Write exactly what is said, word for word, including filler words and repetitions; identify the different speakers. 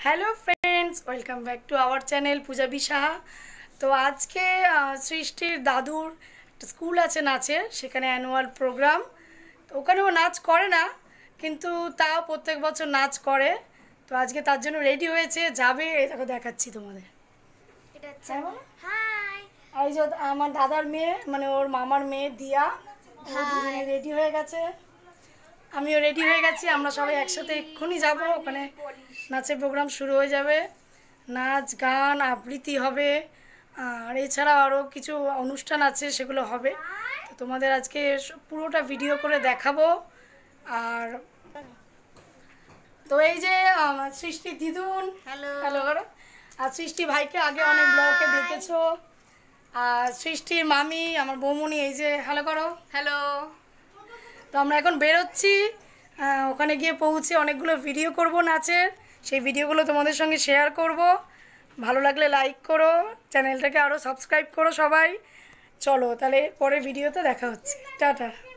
Speaker 1: Hello friends, welcome back to our channel Pujabi Saha. তো আজকে সৃষ্টির দাদুর একটা স্কুল আছে নাচের, সেখানে অ্যানুয়াল প্রোগ্রাম। তো ওখানেও নাচ করে না, কিন্তু তাও প্রত্যেক বছর নাচ করে। তো আজকে তার জন্য রেডি হয়েছে, যাবে। এই দেখো দেখাচ্ছি তোমাদের। এই যে আমার দাদার মেয়ে, মানে ওর মামার মেয়ে দিয়া, রেডি হয়ে গেছে। আমিও রেডি হয়ে গেছি। আমরা সবাই একসাথে এক্ষুনি যাব, ওখানে নাচের প্রোগ্রাম শুরু হয়ে যাবে। নাচ গান আবৃত্তি হবে, আর এছাড়াও আরও কিছু অনুষ্ঠান আছে, সেগুলো হবে। তো তোমাদের আজকে পুরোটা ভিডিও করে দেখাবো। আর তো এই যে আমার সৃষ্টি দিদুন, হ্যালো হ্যালো করো। আর সৃষ্টি ভাইকে আগে অনেক ব্লগে দেখেছো। আর সৃষ্টির মামি আমার বৌমনি, এই যে হ্যালো করো।
Speaker 2: হ্যালো।
Speaker 1: তো আমরা এখন বেরোচ্ছি, ওখানে গিয়ে পৌঁছে অনেকগুলো ভিডিও করব নাচের। সেই ভিডিওগুলো তোমাদের সঙ্গে শেয়ার করব। ভালো লাগলে লাইক করো, চ্যানেলটাকে আরও সাবস্ক্রাইব করো সবাই। চলো তাহলে পরের ভিডিওতে দেখা হচ্ছে। টাটা।